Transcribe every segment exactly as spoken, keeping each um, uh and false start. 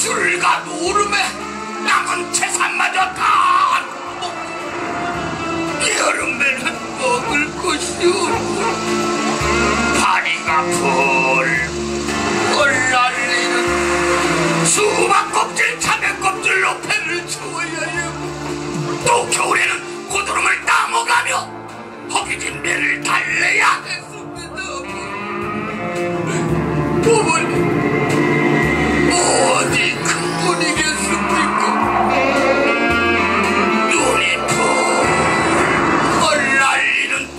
술과 노름에 남은 재산마저 다 먹고 여름에는 먹을 것이 없고 다리가 펄펄 날리는 수박 껍질 참외 껍질로 배를 채워야 하고 또 겨울에는 고드름을 따먹으며 허기진 배를 달래야 했습니다. 어머니 어디 그분이겠습니까? 눈이 펄펄 날리는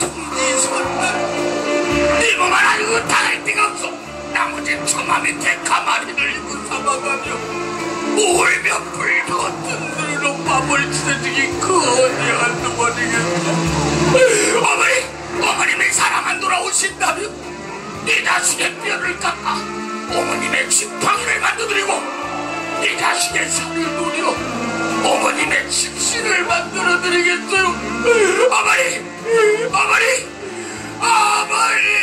둥지선날 네 몸 하나 의탁할 데가 없어 나머지 처마 밑에 가마리를 입고 삼아가며 울며 불고 뜬들로 밥을 치러주기 그 어디 한두 번이겠어. 어머니 어머님이 사랑한 돌아오신다면 네 자식의 뼈를 깎아 어머님의 지팡이를 만들어드리고 네 자식의 살을 노려 어머님의 식신을 만들어드리겠어요. 어머니 어머니 어머니